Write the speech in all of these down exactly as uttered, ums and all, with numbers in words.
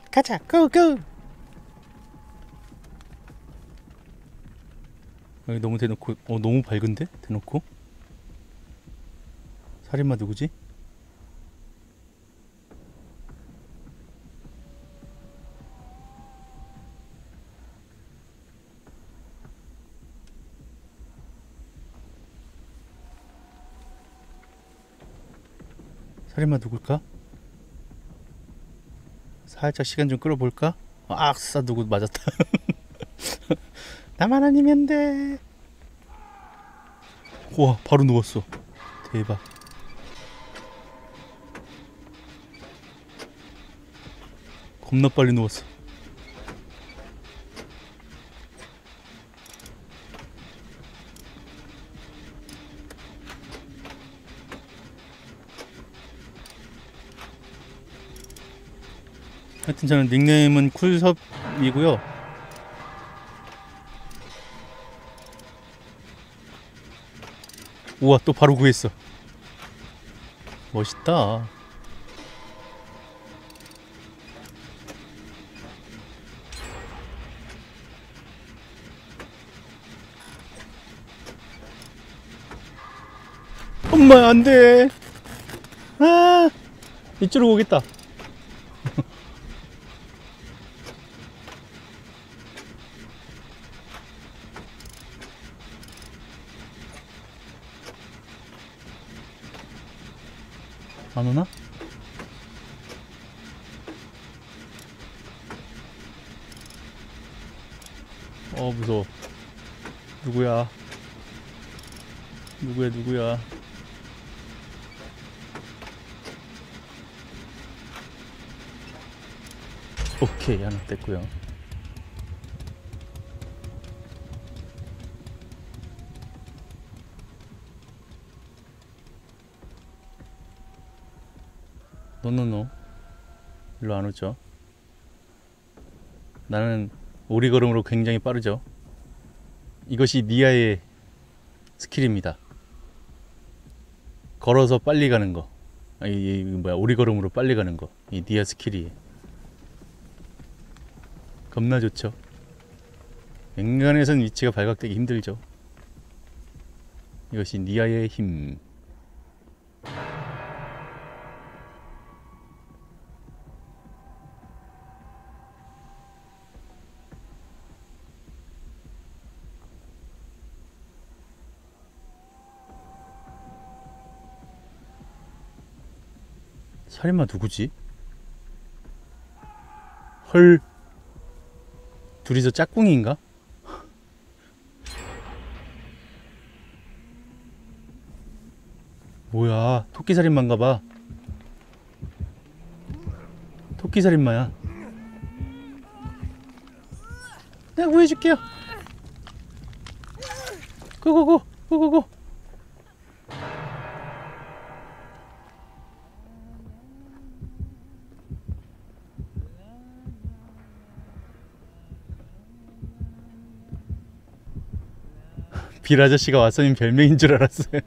가자 고고. 여기 너무 대놓고 어 너무 밝은데? 대놓고? 살인마 누구지? 살인마 누굴까? 살짝 시간 좀 끌어볼까? 악싸 누구 맞았다. 나만 아니면 돼. 우와 바로 누웠어. 대박. 겁나 빨리 누웠어. 하여튼 저는 닉네임은 쿨섭이고요. 우와 또 바로 구했어. 멋있다. 엄마 안돼. 아 이쪽으로 오겠다. 안 오나? 어 무서워. 누구야? 누구야 누구야? 오케이 하나 뗐고요. 노노노 일로 안 오죠. 나는 오리걸음으로 굉장히 빠르죠. 이것이 니아의 스킬입니다. 걸어서 빨리 가는 거. 아, 이, 이 뭐야 오리걸음으로 빨리 가는 거. 이 니아 스킬이 겁나 좋죠. 앵간에선 위치가 발각되기 힘들죠. 이것이 니아의 힘. 살인마 누구지? 헐. 둘이서 짝꿍인가? 뭐야 토끼살인마인가봐. 토끼살인마야. 내가 구해줄게요. 고고고 고고고. 빌 아저씨가 왓슨인 별명인 줄 알았어요.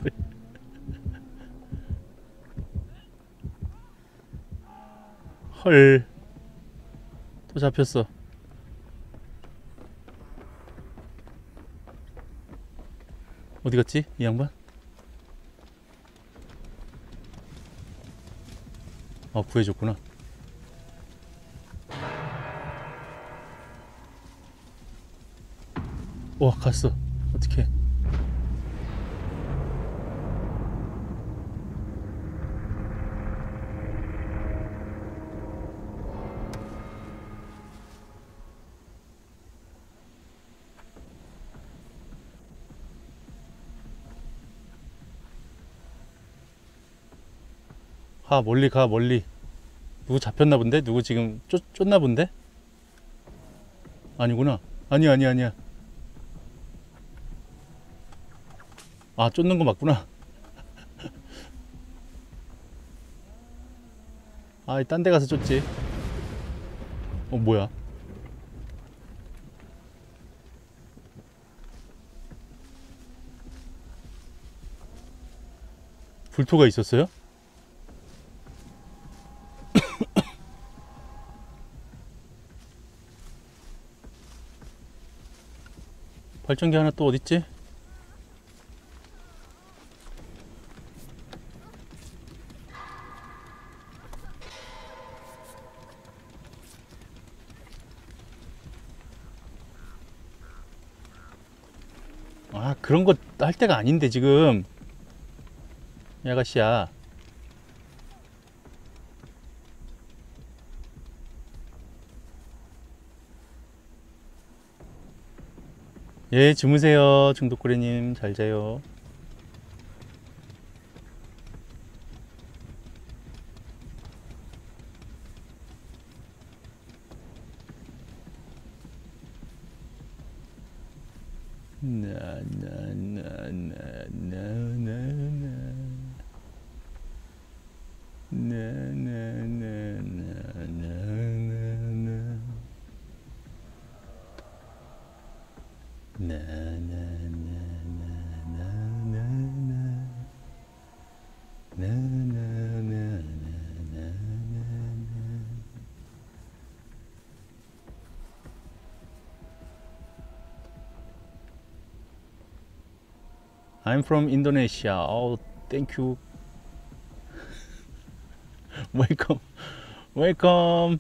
헐. 또 잡혔어. 어디 갔지? 이 양반? 아 구해줬구나. 와 갔어. 어떡해. 가 멀리 가 멀리. 누구 잡혔나 본데? 누구 지금 쫓, 쫓나 본데? 아니구나. 아니야 아니야 아니야. 아 쫓는 거 맞구나. 아이 딴 데 가서 쫓지. 어 뭐야. 불토가 있었어요? 발전기 하나 또 어딨지? 아, 그런 거 할 때가 아닌데 지금. 이 아가씨야. 예, 주무세요. 중독고래님 잘 자요. I'm from Indonesia. Oh, thank you. Welcome. Welcome.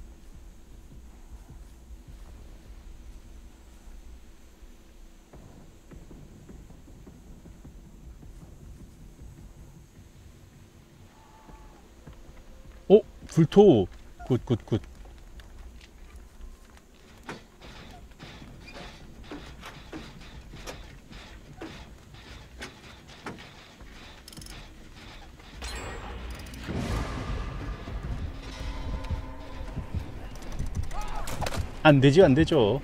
어, 불토. 굿, 굿, 굿. 안 되죠, 안 되죠.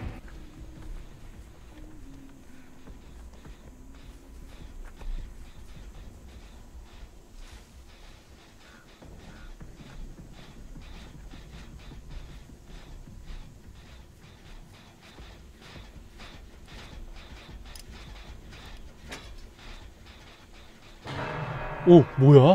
오, 뭐야?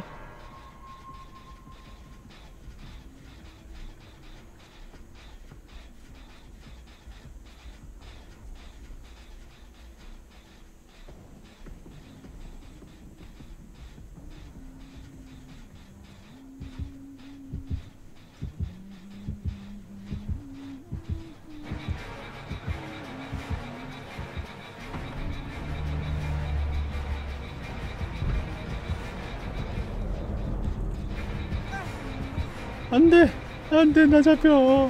안 돼, 안 돼, 나 잡혀.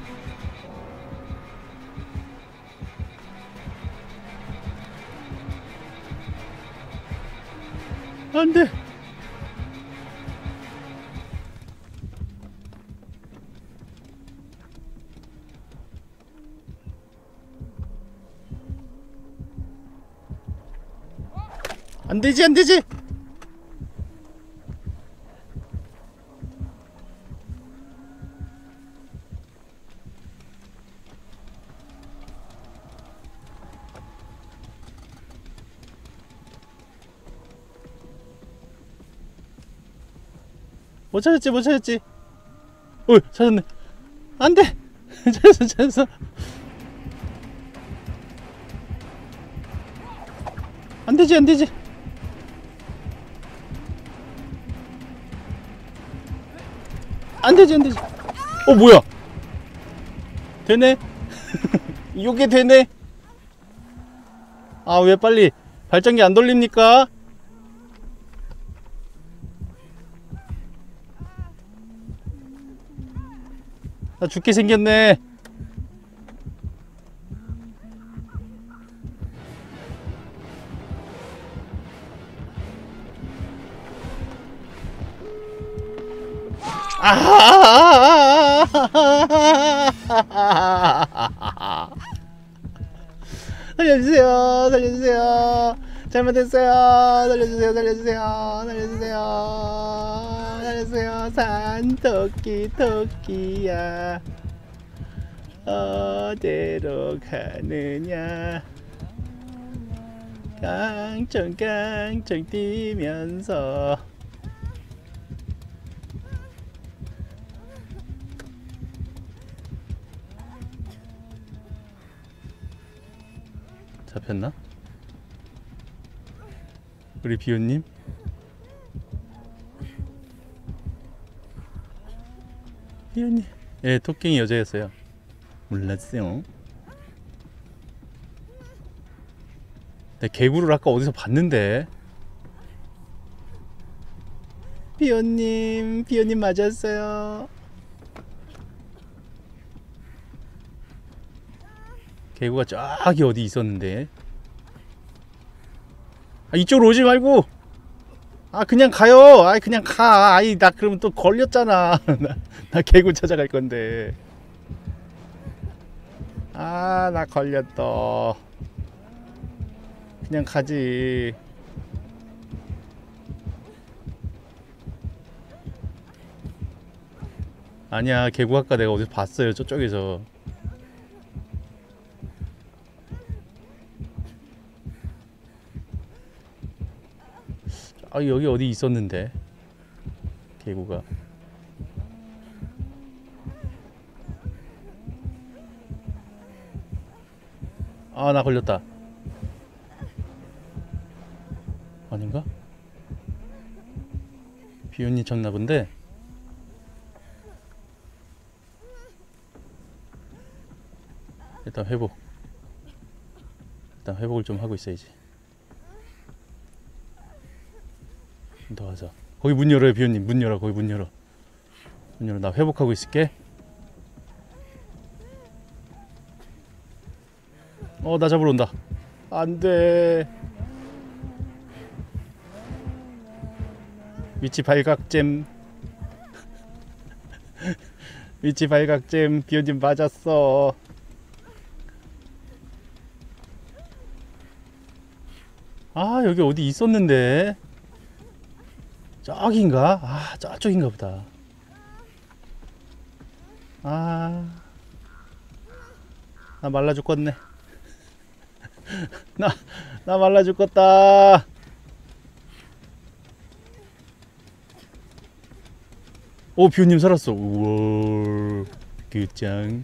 안 돼. 안 되지, 안 되지. 못 찾았지, 못 찾았지. 어, 찾았네. 안 돼. 찾았어, 찾았어. 안 되지, 안 되지. 안 되지, 안 되지. 어, 뭐야? 되네? 이게 되네? 아, 왜 빨리 발전기 안 돌립니까? 나 죽게 생겼네. 아! 살려주세요, 살려주세요. 잘못했어요. 살려주세요, 살려주세요, 살려주세요, 살려주세요. 산토끼 토끼야, 어디로 가느냐? 깡총 깡총 뛰면서 잡혔나? 우리 비오님? 비오님. 예, 토끼이 여자였어요. 몰랐어요. 내 개구를 아까 어디서 봤는데. 비오님, 비오님 맞았어요. 개구가 저기 어디 있었는데. 아, 이쪽으로 오지 말고. 아, 그냥 가요. 아이, 그냥 가. 아이, 나 그러면 또 걸렸잖아. 나, 나 개구 찾아갈 건데. 아, 나 걸렸다. 그냥 가지. 아니야, 개구 아까 내가 어디서 봤어요. 저쪽에서. 아, 여기 어디 있었는데 개구가. 아, 나 걸렸다. 아닌가? 비온니 쳤나 본데. 일단 회복. 일단 회복을 좀 하고 있어야지. 더 하자. 거기 문 열어요, 비온님. 문 열어. 거기 문 열어. 문 열어. 나 회복하고 있을게. 어, 나 잡으러 온다. 안 돼. 위치 발각잼. 위치 발각잼. 비온님 맞았어. 아, 여기 어디 있었는데. 저긴가? 아, 저쪽인가 보다. 아, 나 말라 죽겠네. 나, 나 말라 죽겠다. 오, 비오님 살았어. 우와, 그짱.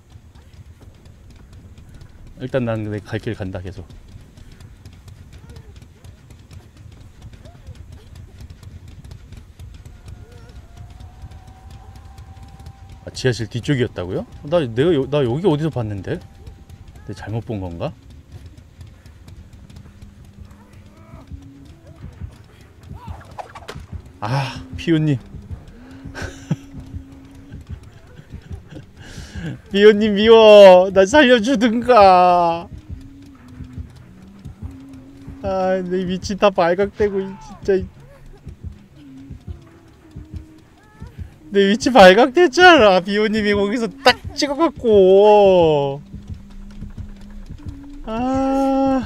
일단 난 내 갈 길 간다, 계속. 아, 지하실 뒤쪽이었다고요? 나 내가 여, 나 여기 어디서 봤는데? 내가 잘못 본 건가? 아, 피오님. 피오님 미워. 나 살려주든가. 아, 내 위치 다 발각되고 진짜. 내 위치 발각됐잖아. 비오님이 거기서 딱 찍어갖고. 아,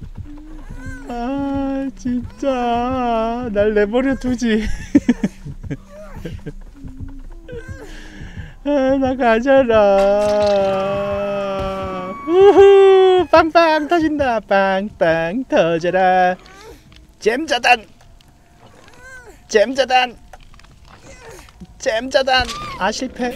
아, 진짜 날 내버려 두지. 아, 나 가잖아. 우후, 빵빵 터진다. 빵빵 터져라. 잼자단, 잼자단, 잼자단. 아, 실패.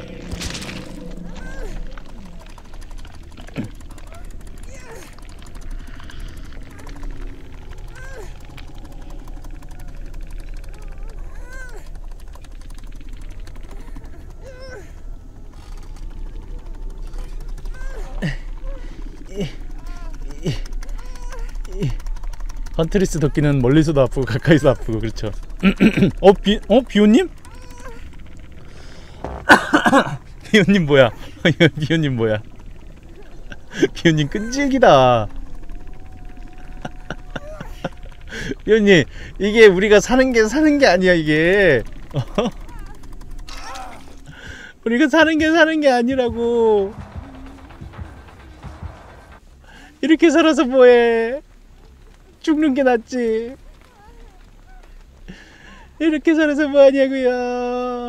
헌트리스 도끼는 멀리서도 아프고 가까이서 아프고. 그렇죠. 어, 비, 어, 비오님? 비오님 뭐야? 비오님 뭐야? 비오님 끈질기다. 비오님, 이게 우리가 사는 게 사는 게 아니야, 이게. 어? 우리가 사는 게 사는 게 아니라고. 이렇게 살아서 뭐해? 죽는 게 낫지. 이렇게 살아서 뭐하냐고요.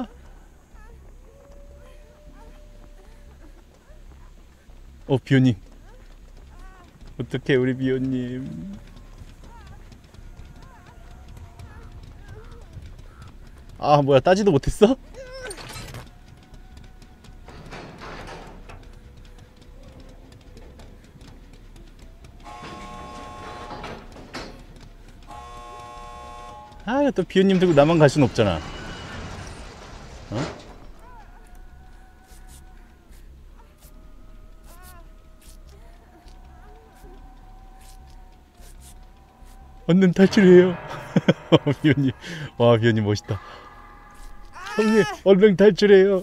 어, 비오님. 어떡해, 우리 비오님. 아, 뭐야, 따지도 못했어? 아, 또 비오님 들고 나만 갈 순 없잖아. 어? 얼른 탈출해요. 비오님, 와 비오님 멋있다. 형님, 얼른 탈출해요.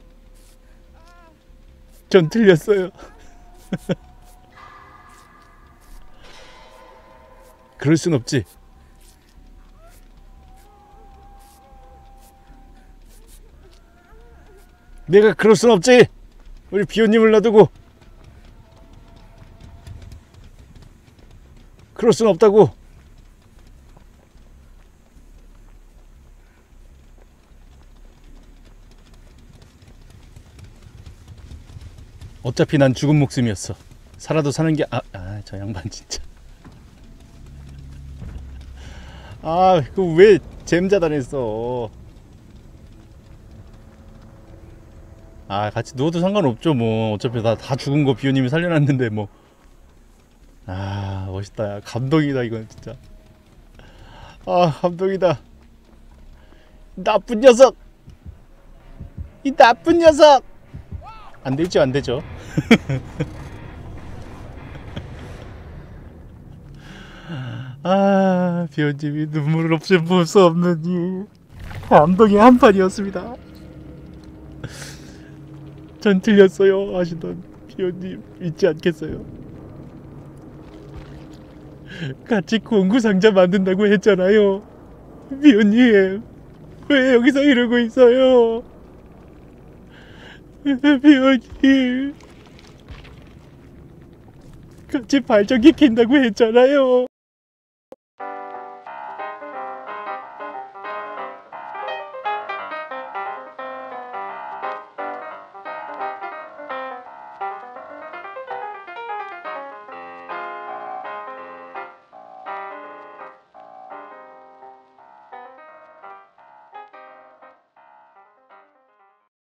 전 틀렸어요. 그럴 순 없지. 내가 그럴 순 없지. 우리 비오님을 놔두고 그럴 순 없다고. 어차피 난 죽은 목숨이었어. 살아도 사는 게 아, 아, 저 양반 진짜. 아, 그 왜 잼자단했어. 아, 같이 누워도 상관없죠 뭐. 어차피 다, 다 죽은 거 비오님이 살려놨는데 뭐. 아, 멋있다. 감동이다 이건 진짜. 아, 감동이다. 나쁜 녀석. 이 나쁜 녀석. 안되죠 안되죠. 아, 비오님이 눈물을 없이 볼 수 없는 이 감동의 한판이었습니다. 전 틀렸어요 하시던 비오님 잊지 않겠어요. 같이 공구상자 만든다고 했잖아요. 비오님 왜 여기서 이러고 있어요. 비오님 같이 발전기 킨다고 했잖아요.